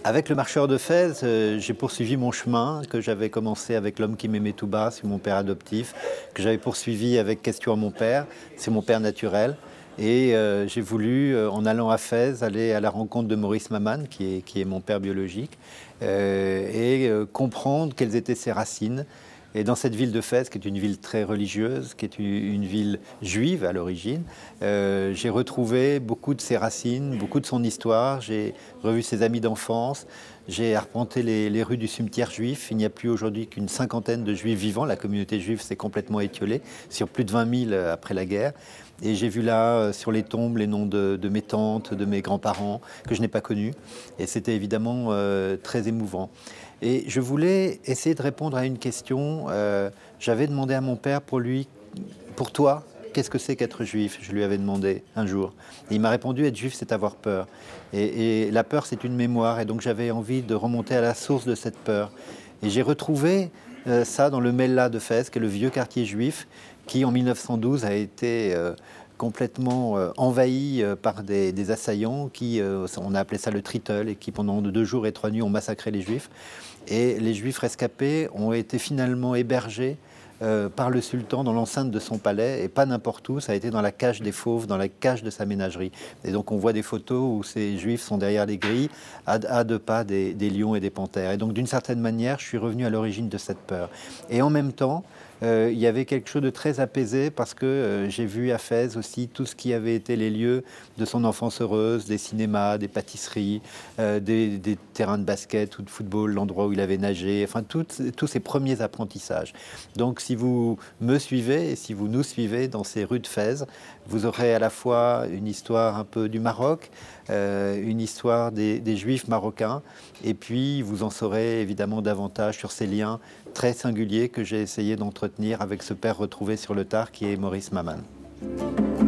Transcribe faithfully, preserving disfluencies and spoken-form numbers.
Avec le marcheur de Fès, euh, j'ai poursuivi mon chemin que j'avais commencé avec L'homme qui m'aimait tout bas, c'est mon père adoptif, que j'avais poursuivi avec Question à mon père, c'est mon père naturel. Et euh, j'ai voulu, euh, en allant à Fès, aller à la rencontre de Maurice Maman, qui est, qui est mon père biologique, euh, et euh, comprendre quelles étaient ses racines. Et dans cette ville de Fès, qui est une ville très religieuse, qui est une, une ville juive à l'origine, euh, j'ai retrouvé beaucoup de ses racines, beaucoup de son histoire. J'ai revu ses amis d'enfance. J'ai arpenté les, les rues du cimetière juif. Il n'y a plus aujourd'hui qu'une cinquantaine de juifs vivants. La communauté juive s'est complètement étiolée, sur plus de vingt mille après la guerre. Et j'ai vu là, euh, sur les tombes, les noms de, de mes tantes, de mes grands-parents, que je n'ai pas connus. Et c'était évidemment euh, très émouvant. Et je voulais essayer de répondre à une question. Euh, J'avais demandé à mon père, pour lui, pour toi, qu'est-ce que c'est qu'être juif? Je lui avais demandé un jour. Et il m'a répondu, être juif, c'est avoir peur. Et, et la peur, c'est une mémoire. Et donc j'avais envie de remonter à la source de cette peur. Et j'ai retrouvé euh, ça dans le Mellah de Fès, qui est le vieux quartier juif, qui en mille neuf cent douze a été euh, complètement euh, envahi euh, par des, des assaillants qui, euh, on a appelé ça le Tritle, et qui pendant deux jours et trois nuits ont massacré les juifs. Et les juifs rescapés ont été finalement hébergés euh, par le sultan dans l'enceinte de son palais, et pas n'importe où, ça a été dans la cage des fauves, dans la cage de sa ménagerie. Et donc on voit des photos où ces juifs sont derrière les grilles, à, à deux pas des, des lions et des panthères. Et donc d'une certaine manière, je suis revenu à l'origine de cette peur. Et en même temps, Euh, il y avait quelque chose de très apaisé, parce que euh, j'ai vu à Fès aussi tout ce qui avait été les lieux de son enfance heureuse, des cinémas, des pâtisseries, euh, des, des terrains de basket ou de football, l'endroit où il avait nagé, enfin tout, tous ses premiers apprentissages. Donc si vous me suivez et si vous nous suivez dans ces rues de Fès, vous aurez à la fois une histoire un peu du Maroc, euh, une histoire des, des Juifs marocains, et puis vous en saurez évidemment davantage sur ces liens très singulier que j'ai essayé d'entretenir avec ce père retrouvé sur le tard qui est Maurice Maman.